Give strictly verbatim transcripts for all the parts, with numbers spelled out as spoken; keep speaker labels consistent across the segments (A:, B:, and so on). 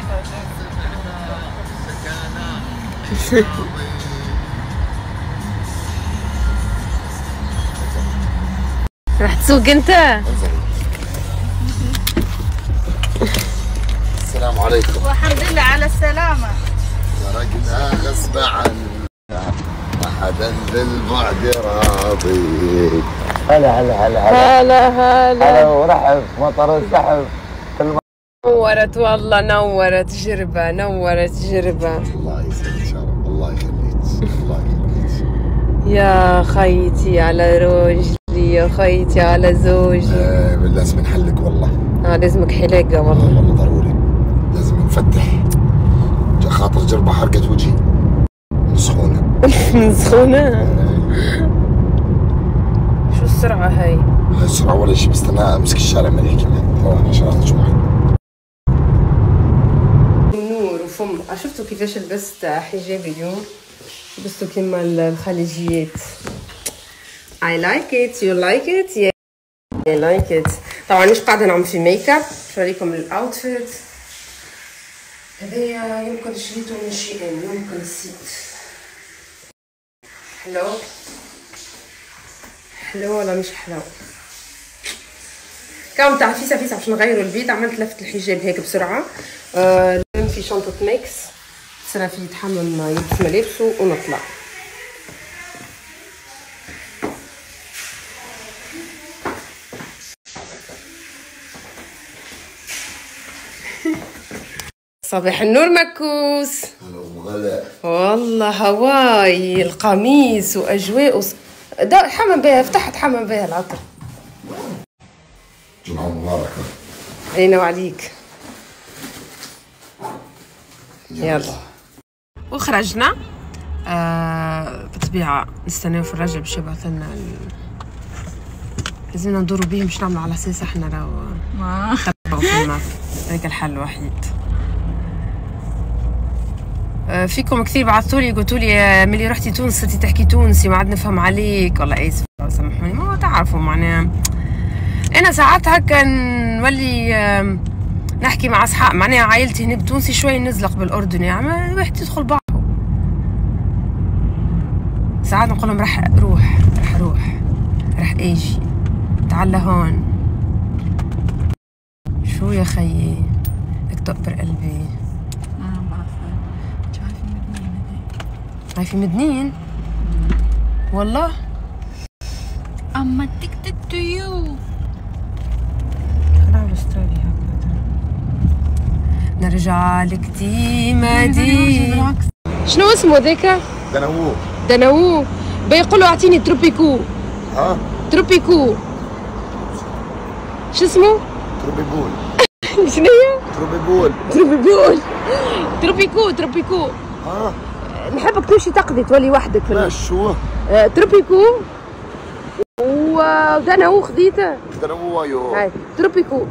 A: راح تسوق انت؟
B: السلام عليكم.
C: والحمد لله على السلامة.
B: تركنا غصب عنا ما حدا بالبعد راضي. هلا هلا هلا
A: هلا هلا
B: هلا ورحب مطر السحب.
A: نورت والله، نورت جربة، نورت جربة.
B: الله يسعدك يا رب، الله يخليك، الله يخليك.
A: يا خيتي على روجلي، يا خيتي على زوجي.
B: آه لازم نحلق والله.
A: اه لازمك حلاقة والله.
B: آه والله ضروري، لازم نفتح. خاطر جربة حرقت وجهي من سخونة.
A: من سخونة؟ شو السرعة هاي؟
B: هاي السرعة ولا شيء، بستنى امسك الشارع من هيك ثواني عشان اخذ شوي.
A: نور وفم. شفتوا كيفاش لبست حجاب اليوم؟ لبستوا كيما الخليجيات. I like it, you like it, yeah I like it. طبعا مش قاعدة نعمل في ميك اب، شوريكم الاوتفيت. هذايا يمكن شريته من شي ان، يمكن نسيت. حلو حلو ولا مش حلو؟ كان تاع فيسا فيسا باش نغيروا البيت، عملت لفت الحجاب هيك بسرعه. آه لم في شنطه ميكس صرا في يتحمم يلبس ملابسه ونطلع. صباح النور مكوس.
B: هلا
A: والله هواي القميص واجواء وص... دا حمم بها، فتحت حمم بها العطر.
B: جمعة مباركة
A: علينا وعليك. يلا وخرجنا. آه بالطبيعة نستناو في الرجل باش يبعث لنا ال... لازمنا ندورو بيه، مش نعملو على اساس احنا راهو
C: ما
A: تبعو في الماء. هذاك الحل الوحيد. آه فيكم كثير بعثولي قلتولي ملي رحتي تونس صرتي تحكي تونسي ما عاد نفهم عليك. والله اسف سامحوني، ما تعرفوا معناها انا ساعات هكا نولي آه نحكي مع اصحاب معناها عائلتي هنا بتونسي شوي نزلق بالاردني، يعني الواحد يدخل بعضه. ساعات نقول لهم راح روح راح روح راح اجي تعال لهون. شو يا خيي بدك تقبر قلبي؟
C: ما بعرف. شايفة مدنين هذي.
A: هاي في مدنين؟ والله
C: I'm addicted to you.
A: خلعوا الاسترالي هكذا. نرجع لك ديما ديما. شنو اسمه ذاك؟
B: دنوو.
A: دنوو. بيقولوا اعطيني تروبيكو.
B: ها؟
A: تروبيكو. شو اسمه؟
B: تروبيبول.
A: شنو هي؟
B: تروبيبول.
A: تروبيبول. تروبيكو تروبيكو.
B: ها؟
A: نحبك تمشي تقضي تولي وحدك في
B: لا شو؟
A: آه تروبيكو ودنوو خذيته.
B: دنوو ايوه.
A: هاي تروبيكو.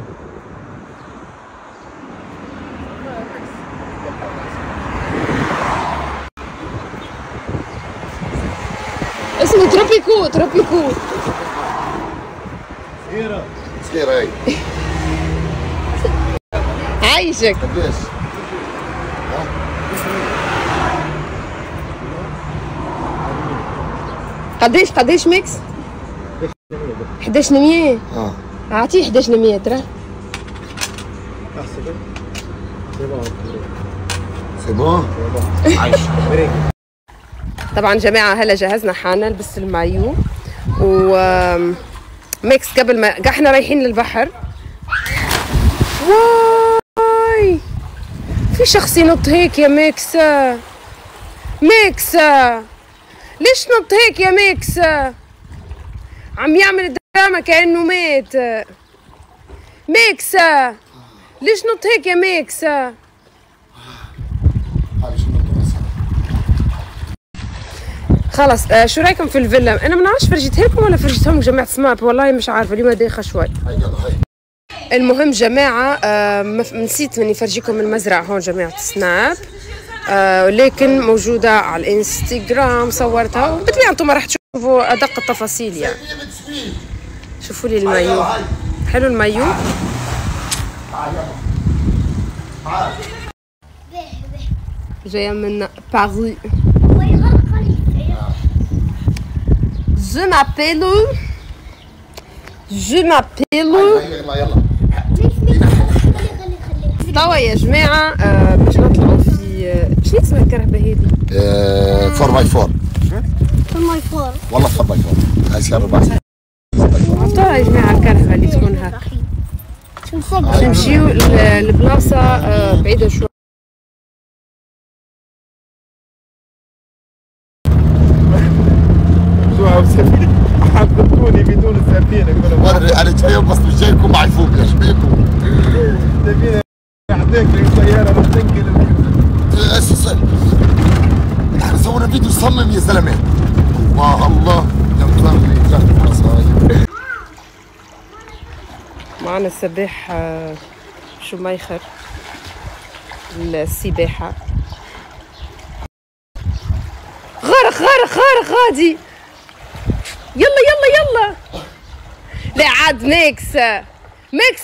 A: اسمه تروبيكو تروبيكو.
B: صغيرة صغيرة هاي.
A: عايشك.
B: قديش؟
A: قديش قديش ميكس؟ حداش مية.
B: اه
A: اعطيه حداش مية ترى.
B: سي بون. عايش.
A: طبعا جماعه هلا جهزنا حالنا، لبست المايو و ميكس قبل ما احنا رايحين للبحر. واي في شخص ينط هيك يا ميكس. ميكس ليش نط هيك يا ميكس؟ عم يعمل الدراما كأنه مات. ميكس ليش نط هيك يا ميكس؟ خلص آه شو رايكم في الفيلا؟ انا ما نعرفش فرجيتها لكم ولا فرجيتهم جماعه سماب، والله مش عارفه اليوم دايخه شوي. المهم جماعه آه نسيت اني فرجيكم المزرعه هون جماعه سناب، آه لكن موجوده على الانستغرام صورتها، وبالطبيعه انتم راح تشوفوا ادق التفاصيل يعني. شوفوا لي المايو، حلو المايو. جاية من باريس. Je m'appelle Je m'appelle
B: يلا يلا
A: توا يا جماعة آه باش نطلعوا في آه شنو اسمها الكرهبة هذه؟
B: فور باي فور
D: ماي فور
B: والله فور باي فور هاي سيارة ربع ساعة.
A: عطوها يا جماعة الكرهبة اللي تكون هكا. باش نمشيو لبلاصة آه بعيدة شوية.
E: حببتوني بدون السفينة.
B: انا جاي بس مش جايكم معي فوق ايش بيكم؟
E: السفينة يعطيك السيارة راح تنقل.
B: اساسا احنا سوينا فيديو صمم يا زلمه. الله الله يا مطلع
A: معنا السباح شميخر السباحة. غارق غارق غارق غادي. يلا يلا يلا. لا عاد ميكس ميكس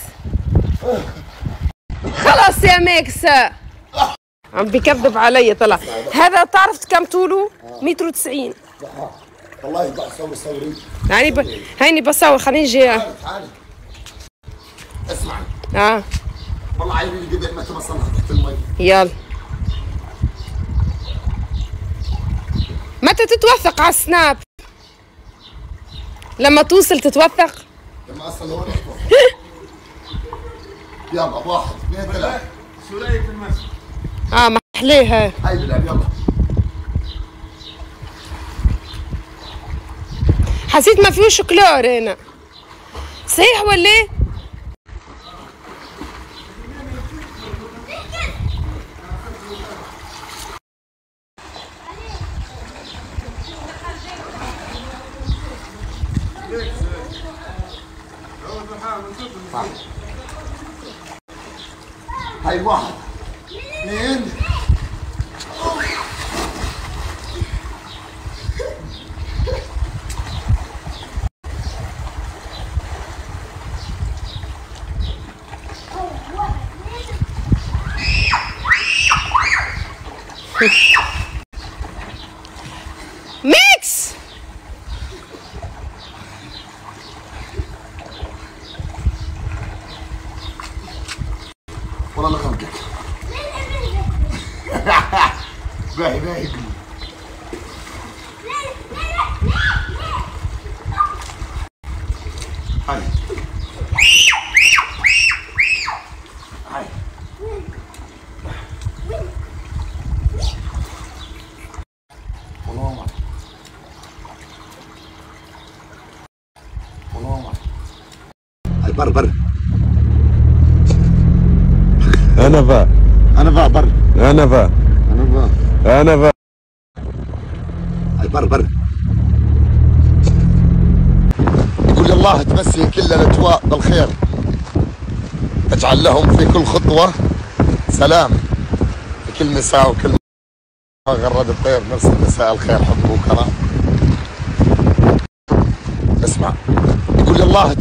A: خلاص يا ميكس. عم بيكذب علي طلع. هذا تعرف كم طوله؟ متر وتسعين.
B: والله بصور صوري.
A: يعني ب... هيني بصور خليني نجي.
B: تعالي اسمعي.
A: اه
B: والله عيني اللي قبل ما توصلنا تحت المي.
A: يلا. متى تتوثق على السناب؟ لما توصل تتوثق؟
B: لما اصل هون يلا واحد اثنين ثلاثة.
E: شو رأيك في المشي؟
A: اه محليها.
B: هاي بالله يلا.
A: حسيت ما فيهوش كلور هنا. صحيح ولا ايه؟
B: هاي واحد اثنين
A: ميكس.
B: والله ما خمكك. باهي باهي. هاي هاي والله ما والله ما هاي بر بر.
E: أنا فا
B: انا بقى بر.
E: أنا فا
B: انا بقى
E: أنا فا
B: هاي بر بر. يقول الله تمسي كل الاجواء بالخير، اجعل لهم في كل خطوه سلام، في كل مساء وكل غرد الطير نرسل مساء الخير حب وكرم. اسمع يقول الله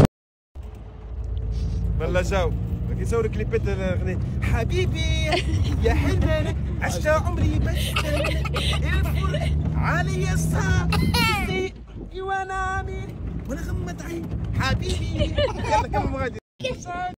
E: بلا جو يصور كليبات الاغنيه حبيبي يا حلم عشت عمري بس الفرح علي الصعب وانا امين وانا غمض عين حبيبي. يلا كمل مغادي.